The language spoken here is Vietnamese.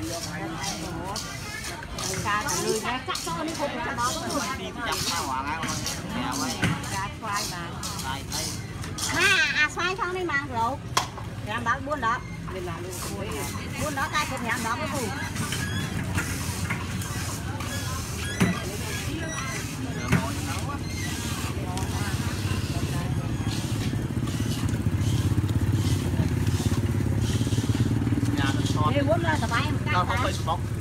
Cá lười ra cắt cho đi phục cho đó luôn. Đi chặt sao hoàng á. Nè mấy. Cá khoai mà. Đây đây. À xoay xong đi mang rượu. Em đó buôn đó. Mình làm luôn. Buôn đó tay cũng nhắm đó có đủ. Đi buôn là tao bay em cắt. Đâu có Facebook.